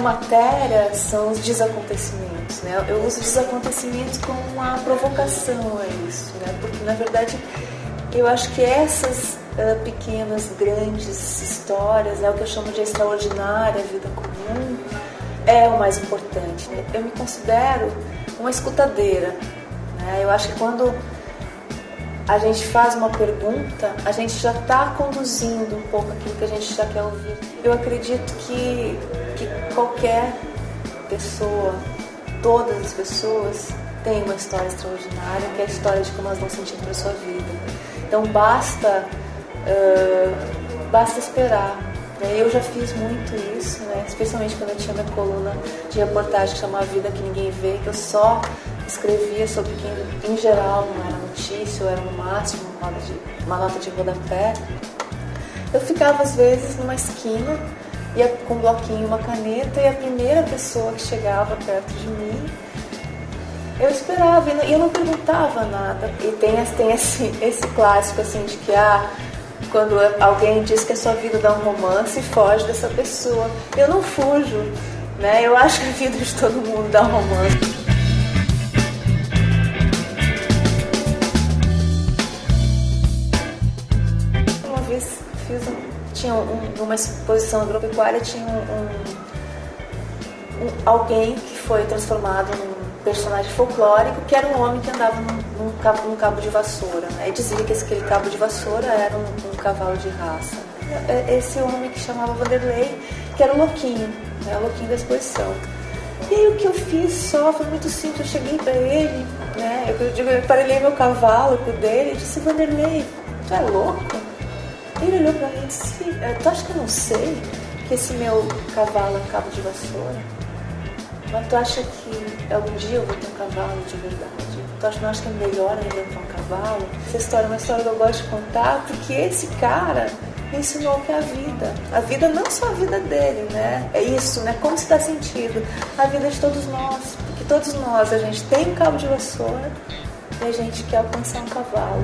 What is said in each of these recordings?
matéria são os desacontecimentos, né? Eu uso desacontecimentos como uma provocação a isso, né? Porque, na verdade, eu acho que essas pequenas, grandes histórias, né? O que eu chamo de extraordinária vida comum, é o mais importante, né? Eu me considero uma escutadeira, né? Eu acho que quando a gente faz uma pergunta, a gente já está conduzindo um pouco aquilo que a gente já quer ouvir. Eu acredito que qualquer pessoa, todas as pessoas, têm uma história extraordinária, que é a história de como elas vão sentir para a sua vida. Então basta esperar. Eu já fiz muito isso, né? Especialmente quando eu tinha minha coluna de reportagem que chamava Vida que Ninguém Vê, que eu só escrevia sobre quem, em geral, não era notícia, ou era no máximo uma nota de rodapé. Eu ficava, às vezes, numa esquina, ia com um bloquinho e uma caneta, e a primeira pessoa que chegava perto de mim, eu esperava, e eu não perguntava nada. E tem esse clássico, assim, de que, quando alguém diz que a sua vida dá um romance, foge dessa pessoa. Eu não fujo, né? Eu acho que a vida de todo mundo dá um romance. Uma vez tinha uma exposição agropecuária, tinha alguém que foi transformado num personagem folclórico, que era um homem que andava num cabo de vassoura, né? E dizia que aquele cabo de vassoura era um cavalo de raça. Esse homem que chamava Vanderlei, que era o louquinho, né? O louquinho da exposição. E aí o que eu fiz só foi muito simples. Eu cheguei para ele, né? Eu emparelhei meu cavalo com o dele e disse: Vanderlei, tu é louco? Ele olhou para mim e disse: tu acha que eu não sei que esse meu cavalo é cabo de vassoura? Mas tu acha que algum dia eu vou ter um cavalo de verdade? Tu não acha que é melhor ainda ter um cavalo? Essa história é uma história que eu gosto de contar, porque esse cara me ensinou que é a vida não só a vida dele, né? É isso, né? Como se dá sentido a vida de todos nós, porque todos nós, a gente tem um cabo de vassoura e a gente quer alcançar um cavalo.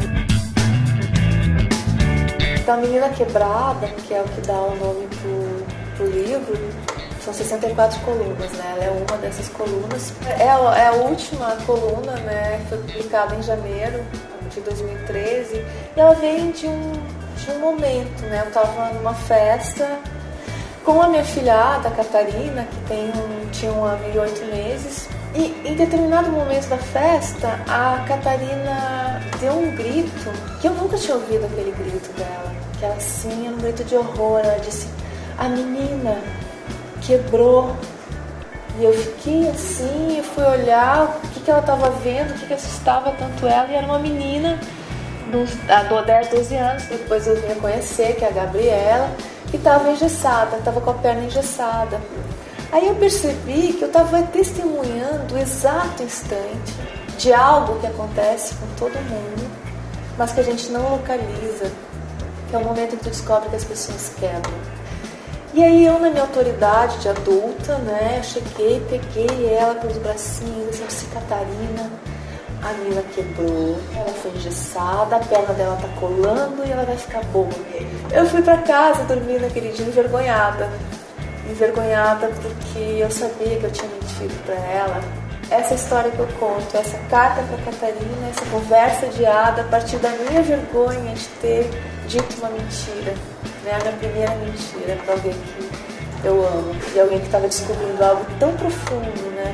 Então, a Menina Quebrada, que é o que dá o nome pro livro, são 64 colunas, né? Ela é uma dessas colunas. É a última coluna, né? Foi publicada em janeiro de 2013. E ela vem de um momento, né? Eu estava numa festa com a minha filhada, a Catarina, que tinha 1 ano e 8 meses. E em determinado momento da festa, a Catarina deu um grito, que eu nunca tinha ouvido aquele grito dela. Que ela, assim, era um grito de horror. Ela disse: a menina quebrou. E eu fiquei assim, eu fui olhar o que ela estava vendo, o que assustava tanto ela. E era uma menina de 10, 12 anos, depois eu vim a conhecer, que é a Gabriela, que estava engessada, estava com a perna engessada. Aí eu percebi que eu estava testemunhando o exato instante de algo que acontece com todo mundo, mas que a gente não localiza, que é o momento em que tu descobre que as pessoas quebram. E aí eu, na minha autoridade de adulta, né, eu cheguei, peguei ela pelos bracinhos, eu disse: Catarina, a menina quebrou, ela foi engessada, a perna dela tá colando e ela vai ficar boa. Eu fui pra casa dormir naquele dia envergonhada porque eu sabia que eu tinha mentido pra ela. Essa história que eu conto, essa carta pra Catarina, essa conversa diada a partir da minha vergonha de ter dito uma mentira, né? A minha primeira mentira pra alguém que eu amo, e alguém que estava descobrindo algo tão profundo, né?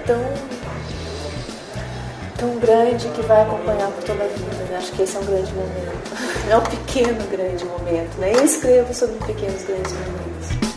Tão grande, que vai acompanhar por toda a vida, né? Acho que esse é um grande momento. É um pequeno grande momento, né? Eu escrevo sobre pequenos grandes momentos.